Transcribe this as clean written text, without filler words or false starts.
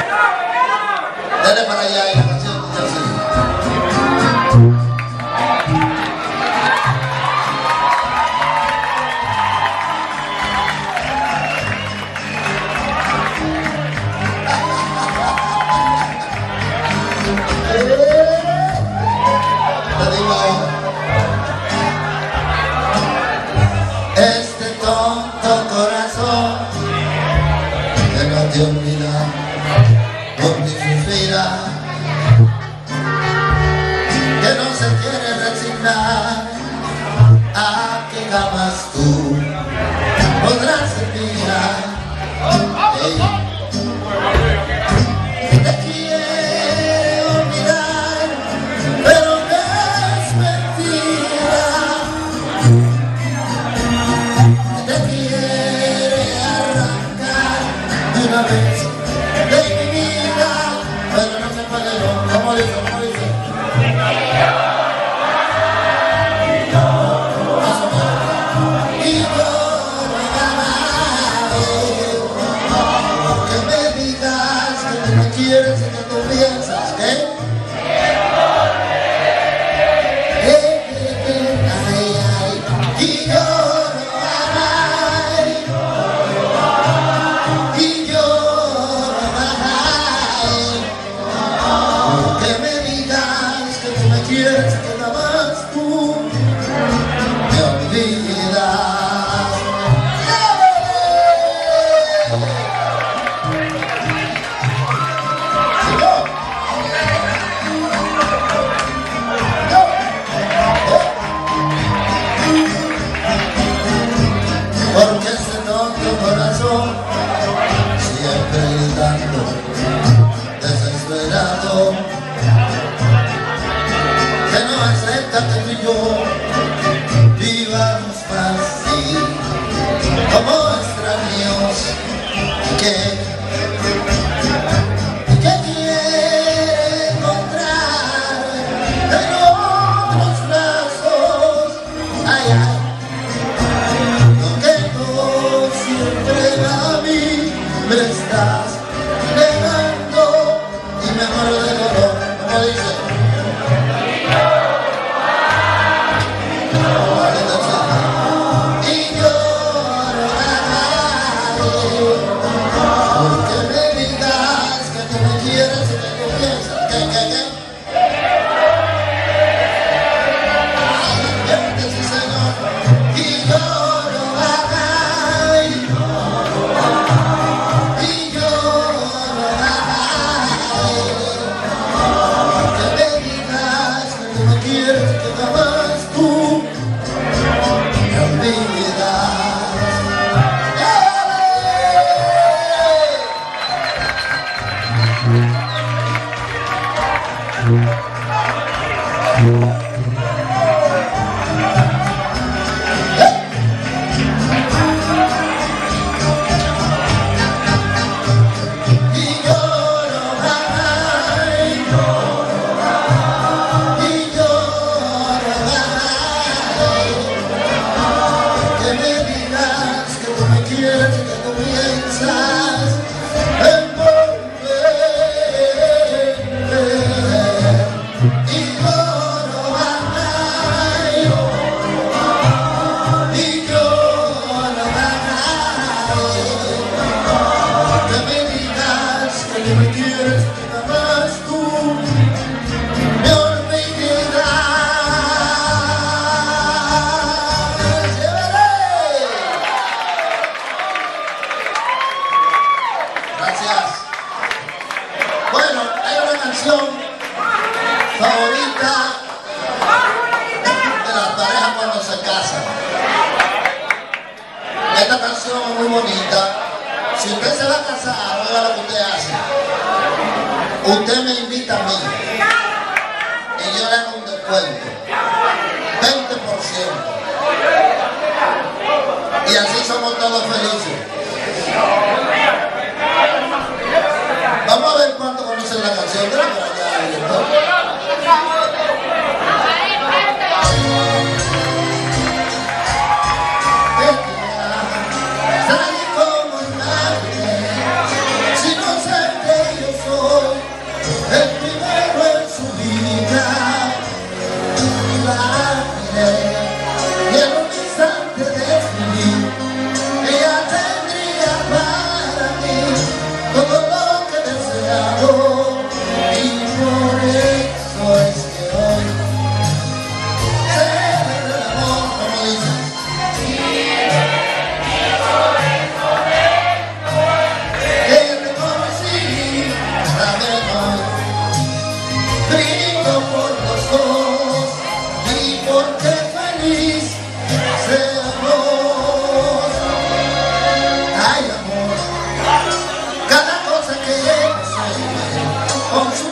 Dale para allá y la canción dice así. Te digo ahora. Este tonto corazón que no te olvida por mi suspira, que no se quiere resignar a que jamás tú podrás ser mía. Te quiere olvidar, pero es mentira. Te quiere arrancar de una vez de mi vida, pero no se puede, no. ¿Cómo dice? ¿Cómo dice? Y yo que me digas que tú me quieres y que tú piensas que y yo que me digas que tú me quieres, que nada más tú me olvidas. Porque ese tonto corazón siempre gritando, desesperado, que no acepta que tú y yo vivamos así, como extraños, que quiere encontrar en otros brazos, ay, ay. Siempre a mí me estás negando y me muero de dolor, como dice. Y lloro, porque me digas que tú me quieres y que tú piensas que ay, sí, Señor. Y lloro. Favorita de las parejas cuando se casan. Esta canción es muy bonita. Si usted se va a casar, oiga lo que usted hace. Usted me invita a mí y yo le hago un descuento 20%, y así somos todos felices. Vamos a ver cuánto conocen la canción. Para allá, salí como imagen, si no sé que yo soy con su